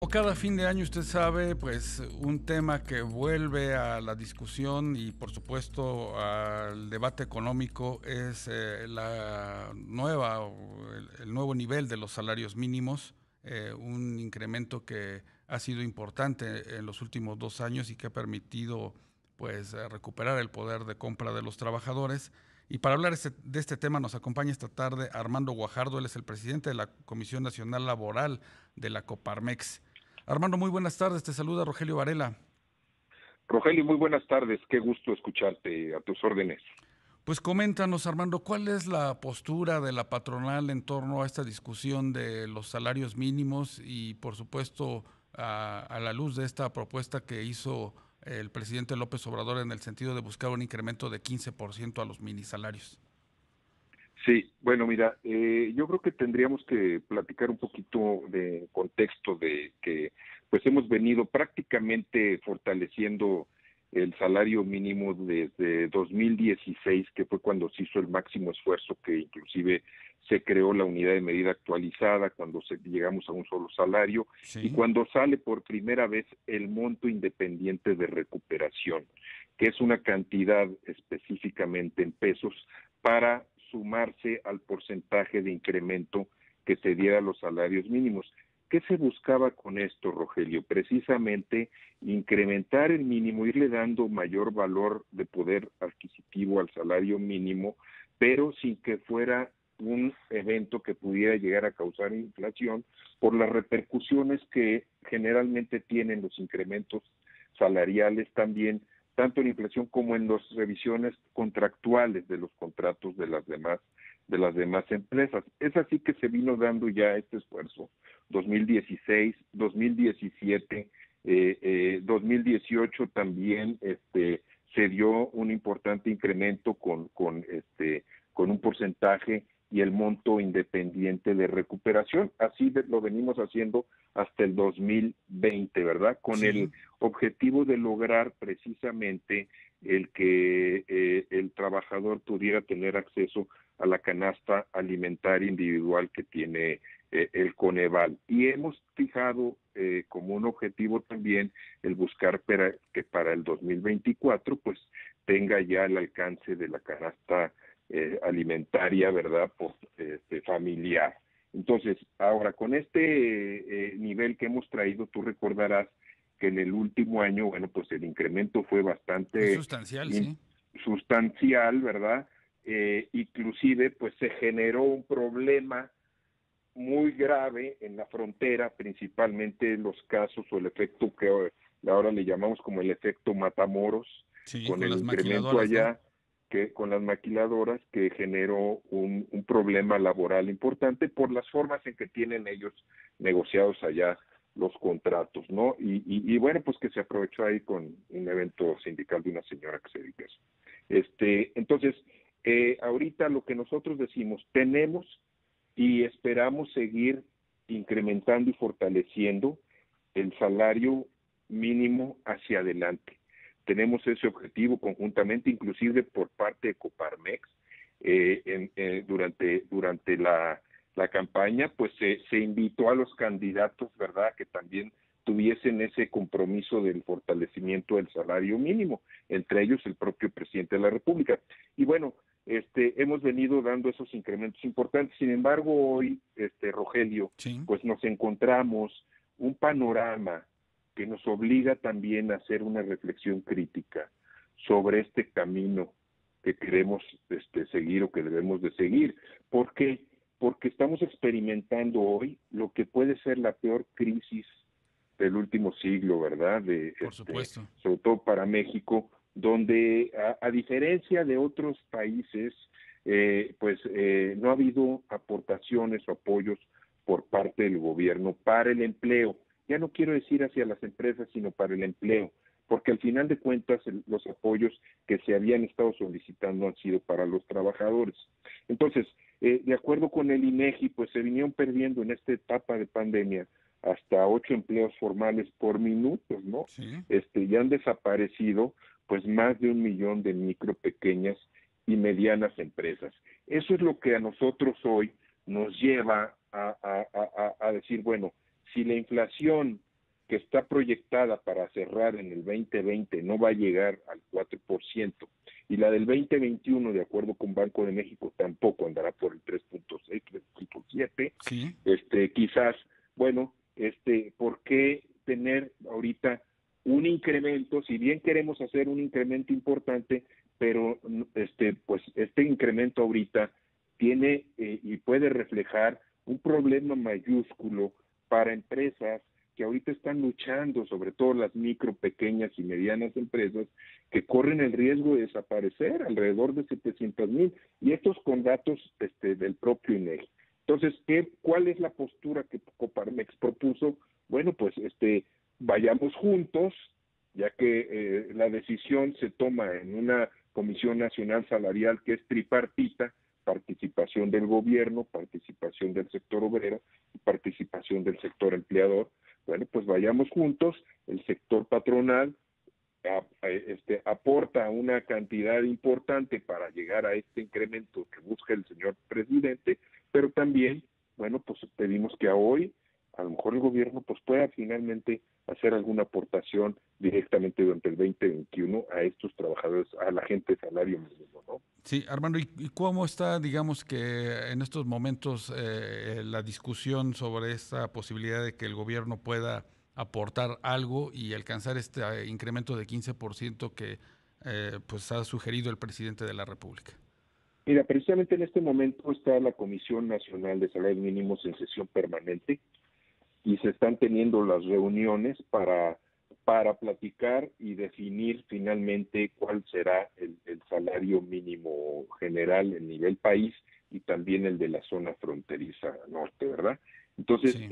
Como cada fin de año, usted sabe, pues un tema que vuelve a la discusión y por supuesto al debate económico es el nuevo nivel de los salarios mínimos, un incremento que ha sido importante en los últimos 2 años y que ha permitido pues recuperar el poder de compra de los trabajadores. Y para hablar de este tema nos acompaña esta tarde Armando Guajardo. Él es el presidente de la Comisión Nacional Laboral de la Coparmex. Armando, muy buenas tardes, te saluda Rogelio Varela. Rogelio, muy buenas tardes, qué gusto escucharte, a tus órdenes. Pues coméntanos, Armando, ¿cuál es la postura de la patronal en torno a esta discusión de los salarios mínimos y, por supuesto, a la luz de esta propuesta que hizo el presidente López Obrador en el sentido de buscar un incremento de 15% a los minisalarios? Sí, bueno, mira, yo creo que tendríamos que platicar un poquito de contexto de que pues hemos venido prácticamente fortaleciendo el salario mínimo desde 2016, que fue cuando se hizo el máximo esfuerzo, que inclusive se creó la unidad de medida actualizada, cuando llegamos a un solo salario, y Sí. cuando sale por primera vez el monto independiente de recuperación, que es una cantidad específicamente en pesos para sumarse al porcentaje de incremento que se diera a los salarios mínimos. ¿Qué se buscaba con esto, Rogelio? Precisamente incrementar el mínimo, irle dando mayor valor de poder adquisitivo al salario mínimo, pero sin que fuera un evento que pudiera llegar a causar inflación por las repercusiones que generalmente tienen los incrementos salariales también, tanto en inflación como en las revisiones contractuales de los contratos de las demás empresas. Es así que se vino dando ya este esfuerzo 2016, 2017, 2018 también se dio un importante incremento con un porcentaje y el monto independiente de recuperación. Así lo venimos haciendo hasta el 2020, ¿verdad? Con Sí. el objetivo de lograr precisamente el que el trabajador pudiera tener acceso a la canasta alimentaria individual que tiene el Coneval. Y hemos fijado como un objetivo también el buscar que para el 2024 pues tenga ya el alcance de la canasta alimentaria, ¿verdad? Familiar. Entonces, ahora con este nivel que hemos traído, tú recordarás que en el último año, bueno, pues el incremento fue Fue bastante sustancial, sí. sustancial, ¿verdad? Inclusive, pues se generó un problema muy grave en la frontera, principalmente en los casos o el efecto que ahora le llamamos como el efecto Matamoros, Sí, con con el las incremento maquiladoras, ¿no? allá, que con las maquiladoras, que generó un problema laboral importante por las formas en que tienen ellos negociados allá los contratos, ¿no? Y bueno, pues que se aprovechó ahí con un evento sindical de una señora que se dedica a eso. Entonces, ahorita lo que nosotros decimos, tenemos y esperamos seguir incrementando y fortaleciendo el salario mínimo hacia adelante. Tenemos ese objetivo conjuntamente, inclusive por parte de Coparmex, durante la campaña, pues se invitó a los candidatos, ¿verdad?, que también tuviesen ese compromiso del fortalecimiento del salario mínimo, entre ellos el propio presidente de la República. Y bueno, hemos venido dando esos incrementos importantes. Sin embargo, hoy, Rogelio, Sí. pues nos encontramos un panorama que nos obliga también a hacer una reflexión crítica sobre este camino que queremos seguir o que debemos de seguir. ¿Por qué? Porque estamos experimentando hoy lo que puede ser la peor crisis del último siglo, ¿verdad? Por supuesto. Sobre todo para México, donde a diferencia de otros países, no ha habido aportaciones o apoyos por parte del gobierno para el empleo. Ya no quiero decir hacia las empresas, sino para el empleo, porque al final de cuentas los apoyos que se habían estado solicitando han sido para los trabajadores. Entonces, de acuerdo con el INEGI, pues se vinieron perdiendo en esta etapa de pandemia hasta 8 empleos formales por minuto, ¿no? Sí. Ya han desaparecido pues más de 1 millón de micro, pequeñas y medianas empresas. Eso es lo que a nosotros hoy nos lleva a decir, bueno, si la inflación que está proyectada para cerrar en el 2020 no va a llegar al 4%, y la del 2021, de acuerdo con Banco de México, tampoco andará por el 3.6, 3.7, Sí. quizás, bueno, ¿por qué tener ahorita un incremento? Si bien queremos hacer un incremento importante, pero pues este incremento ahorita tiene y puede reflejar un problema mayúsculo para empresas que ahorita están luchando, sobre todo las micro, pequeñas y medianas empresas, que corren el riesgo de desaparecer, alrededor de 700,000, y estos con datos del propio INEGI. Entonces, ¿cuál es la postura que Coparmex propuso? Bueno, pues vayamos juntos, ya que la decisión se toma en una Comisión Nacional Salarial que es tripartita: participación del gobierno, participación del sector obrero y participación del sector empleador. Bueno, pues vayamos juntos. El sector patronal aporta una cantidad importante para llegar a este incremento que busca el señor presidente, pero también, bueno, pues pedimos que hoy a lo mejor el gobierno pues pueda finalmente hacer alguna aportación directamente durante el 2021 a estos trabajadores, a la gente de salario mínimo, ¿no? Sí, Armando, ¿y cómo está, digamos que en estos momentos la discusión sobre esta posibilidad de que el gobierno pueda aportar algo y alcanzar este incremento de 15% que pues ha sugerido el presidente de la República? Mira, precisamente en este momento está la Comisión Nacional de Salarios Mínimos en sesión permanente, y se están teniendo las reuniones para platicar y definir finalmente cuál será el salario mínimo general en nivel país, y también el de la zona fronteriza norte, ¿verdad? Entonces, Sí.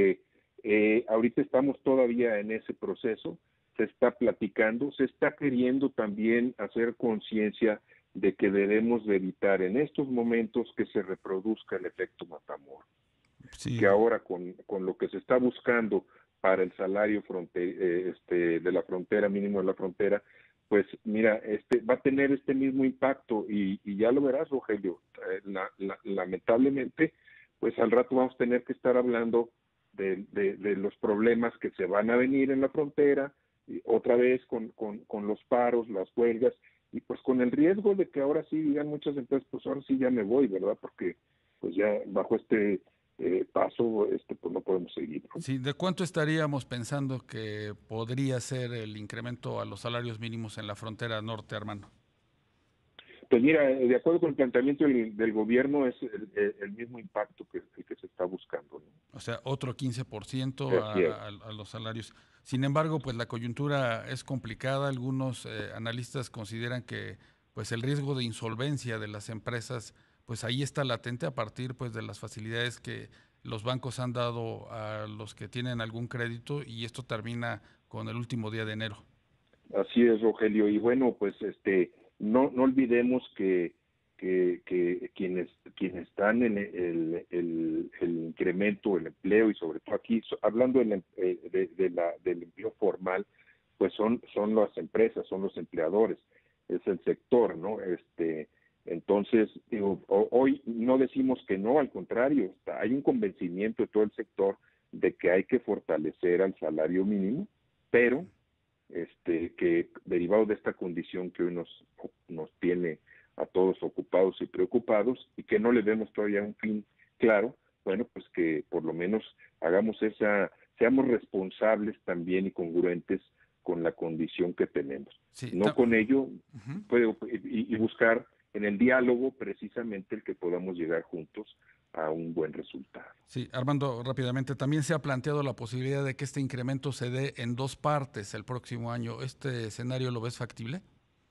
ahorita estamos todavía en ese proceso, se está platicando, se está queriendo también hacer conciencia de que debemos de evitar en estos momentos que se reproduzca el efecto Matamoros, Sí. que ahora con lo que se está buscando para el salario de la frontera, mínimo de la frontera, pues mira, va a tener este mismo impacto, y ya lo verás, Rogelio. Lamentablemente, pues al rato vamos a tener que estar hablando de los problemas que se van a venir en la frontera, y otra vez con los paros, las huelgas, y pues con el riesgo de que ahora sí digan muchas empresas, pues ahora sí ya me voy, ¿verdad? Porque pues ya bajo paso, pues no podemos seguir, ¿no? Sí, ¿de cuánto estaríamos pensando que podría ser el incremento a los salarios mínimos en la frontera norte, Armando? Pues mira, de acuerdo con el planteamiento del gobierno, es el mismo impacto que se está buscando, ¿no? O sea, otro 15% Así es. a los salarios. Sin embargo, pues la coyuntura es complicada. Algunos analistas consideran que pues el riesgo de insolvencia de las empresas, pues ahí está latente a partir pues de las facilidades que los bancos han dado a los que tienen algún crédito, y esto termina con el último día de enero. Así es, Rogelio. Y bueno, pues no olvidemos que quienes están en el incremento, el empleo, y sobre todo aquí, hablando del empleo formal, pues son las empresas, son los empleadores, es el sector, ¿no? Entonces, digo, hoy no decimos que no, al contrario, hay un convencimiento de todo el sector de que hay que fortalecer al salario mínimo, pero que derivado de esta condición que hoy nos tiene a todos ocupados y preocupados, y que no le vemos todavía un fin claro, bueno, pues que por lo menos seamos responsables también y congruentes con la condición que tenemos. Sí, No con ello, ujú. y buscar en el diálogo precisamente el que podamos llegar juntos a un buen resultado. Sí, Armando, rápidamente, también se ha planteado la posibilidad de que este incremento se dé en dos partes el próximo año. ¿Este escenario lo ves factible?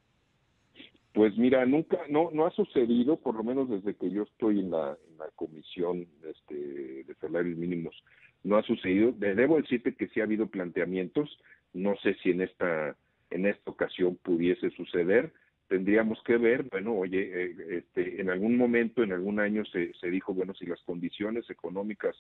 Pues mira, no ha sucedido, por lo menos desde que yo estoy en la comisión de salarios mínimos, no ha sucedido. Debo decirte que sí ha habido planteamientos, no sé si en esta ocasión pudiese suceder. Tendríamos que ver, bueno, oye, en algún momento, en algún año se dijo, bueno, si las condiciones económicas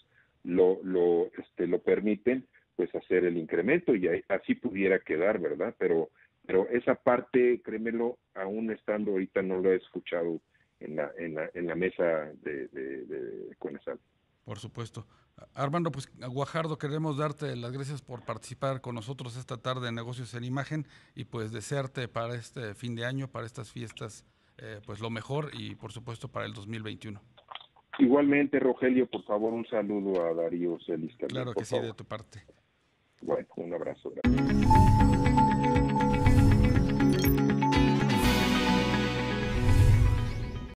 lo permiten, pues hacer el incremento, y así pudiera quedar, ¿verdad? Pero esa parte, créemelo, aún estando ahorita no lo he escuchado en la mesa de Conesal. Por supuesto. Armando, pues Guajardo, queremos darte las gracias por participar con nosotros esta tarde en Negocios en Imagen y pues desearte para este fin de año, para estas fiestas, pues lo mejor y por supuesto para el 2021. Igualmente, Rogelio, por favor, un saludo a Darío Celis también, Claro que por sí, de favor. tu parte. Bueno, un abrazo. Gracias.